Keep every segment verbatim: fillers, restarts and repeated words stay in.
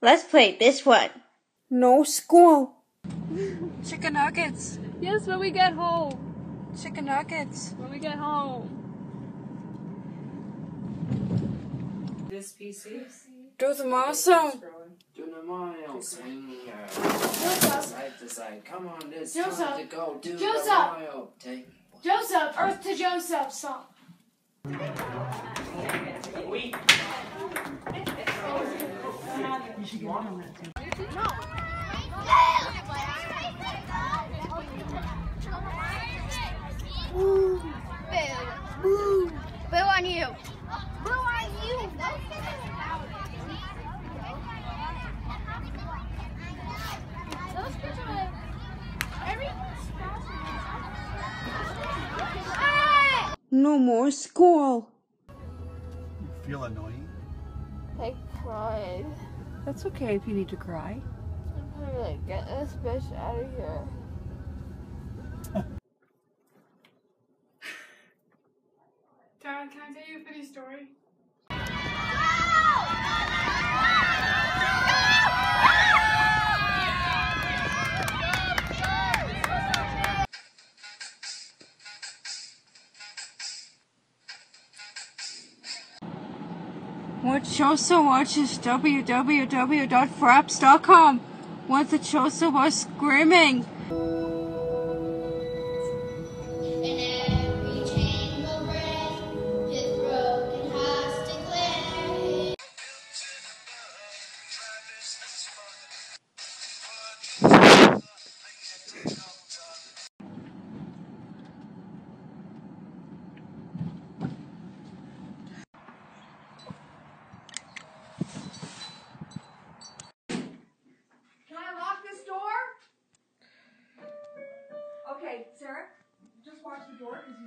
Let's play this one. No school. Chicken nuggets. Yes, when we get home. Chicken nuggets. When we get home. This P C? Do the milestone. Do the mile. Swing her. Joseph. Side to side. Come on, this Joseph. time to go. Do Joseph. the mile. Take. Joseph, Earth to Joseph, stop. Wait. You should get on that too. No. Boo. Boo. Boo on you. Boo on you. Those kids are like, every No more school. You feel annoying? I cried. That's okay if you need to cry. I'm gonna get this bitch out of here. Dad, can I tell you a funny story? What Chosa watches w w w dot fraps dot com. What the Chosa was screaming. And every chain will break, his broken heart's declared. Can I lock this door? Okay, Sarah, just watch the door because he's...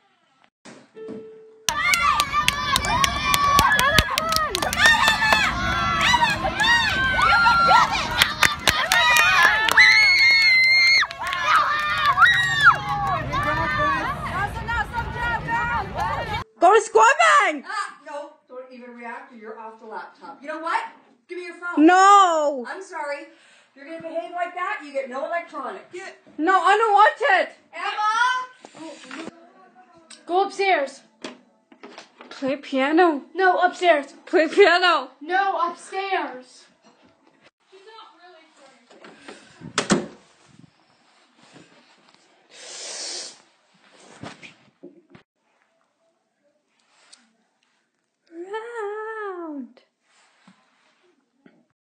Go to squabbing! Ah, no, don't even react or you're off the laptop. You know what? Give me your phone. No! I'm sorry. If you're going to behave like that, you get no electronics. No, I don't want it! Emma! Go upstairs. Play piano. No, upstairs. Play piano. No, upstairs.